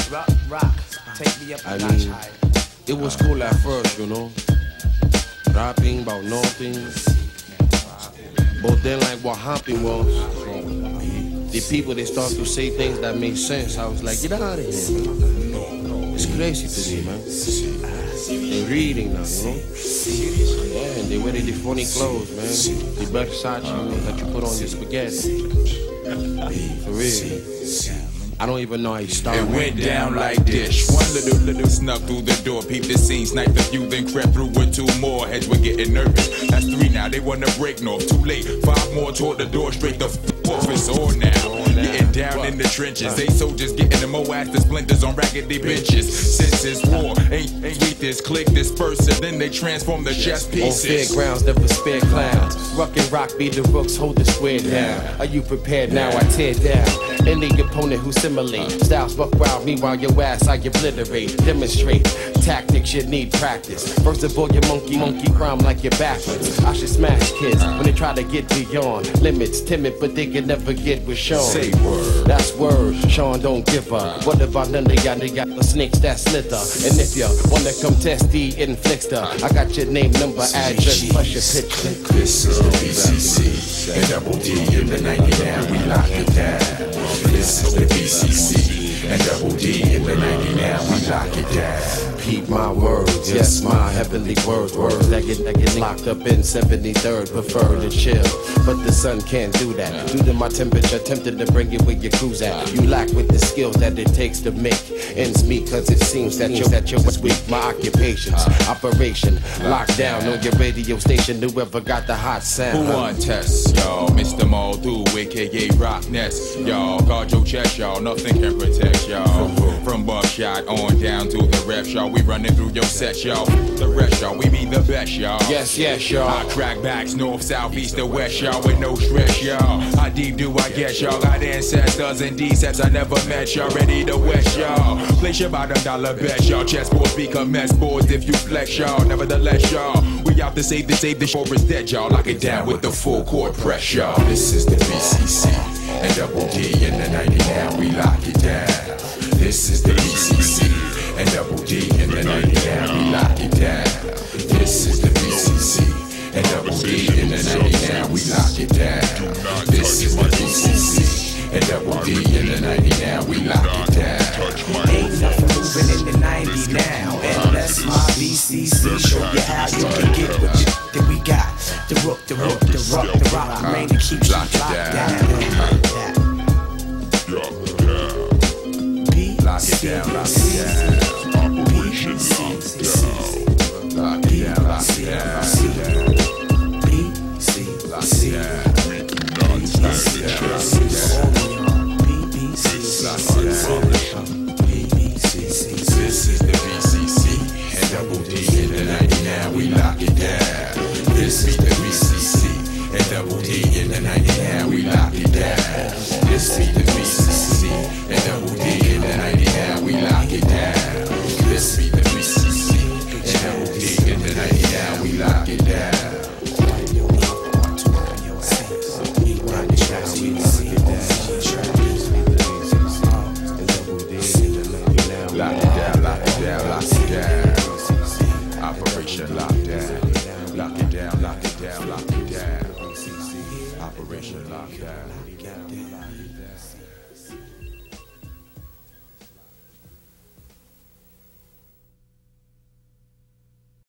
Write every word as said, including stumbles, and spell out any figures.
Rock, rock, take me up a I notch mean, higher. it was cool at first, you know. Rapping about nothing. But then, like what happened was, the people they start to say things that make sense. I was like, get out of here, man. It's crazy to me, man. They're reading now, you know. Yeah, and they wear the funny clothes, man. The Versace that you put on your spaghetti. For real. I don't even know how you started. It went down like this. One little, little snuck through the door, peeped the scene, sniped a few, then crept through with two more. Heads were getting nervous. That's three now, they wanna break north. Too late, five more toward the door, straight the f- off. It's on now. Getting down in the trenches. They soldiers getting the moass, the splinters on raggedy benches. Since it's war, ain't, ain't sweet this click, this person. Then they transform the chess pieces. On fairgrounds, never spare clowns. Ruck and rock, be the rooks, hold the square down. Are you prepared now? I tear down any opponent who simulate. Styles buck wild, meanwhile your ass I obliterate. Demonstrate tactics, you need practice. First of all, your monkey, monkey crime like you're backwards. I should smash kids when they try to get beyond limits. Timid, but they can never get with Sean. Say word. That's word, Sean don't give up. What about none of y'all nigga the snakes that slither? And if you wanna come test the inflictor, I got your name, number, address, plus your picture. This is the B C C, and double D in the ninety-nine, we lock it down. This is the B C C, and double D in the ninety-nine, we lock it down. Peep my words, yes, my heavenly words, words that get, that get locked up in seventy-third, prefer to chill, but the sun can't do that. Due to my temperature, tempted to bring it where your cruise at. You lack with the skills that it takes to make ends meet, cause it seems that you're, that you're weak. My occupations, operation, lockdown on your radio station, whoever got the hot sound. Who want tests, y'all? Mister Maldu, aka Rock Nest, y'all. Guard your chest, y'all. Nothing can protect y'all. From buckshot on down to the ref, y'all. We running through your set, y'all. The rest, y'all. We be the best, y'all. Yes, yes, y'all. I crack backs, north, south, east, or west, y'all. With no stress, y'all. How deep do I get, y'all? Got ancestors and decepts I never met, y'all. Ready to west, y'all. Place your bottom dollar bet, y'all. Chessboards become mess boards if you flex, y'all. Nevertheless, y'all. We out to save the save the shore is dead, y'all. Lock it down with the full court press, y'all. This is the B C C, and double D in the ninety-nine, we lock it down. This is the B C C, and double D in the ninety-nine, we lock it down. This is the B C C, and double D in the ninety-nine, we lock it down. This is the B C C, and double D in the ninety-nine, we lock it down. Ain't nothing moving in the ninety now, and that's my B C C. Show you how you can get what you that we got. The rook, the rook, the rock, the rock, man, to keep you locked down. Lock it down, lock it down. Operation Lockdown. Lock it down, lock it down, lock it down. B C C. We do not stand a chance. B B C. This is the B C C, and double D in the ninety-nine, we lock it down. This is the B C C, and double D in the ninety-nine, we lock it down. This is the B C C, and double D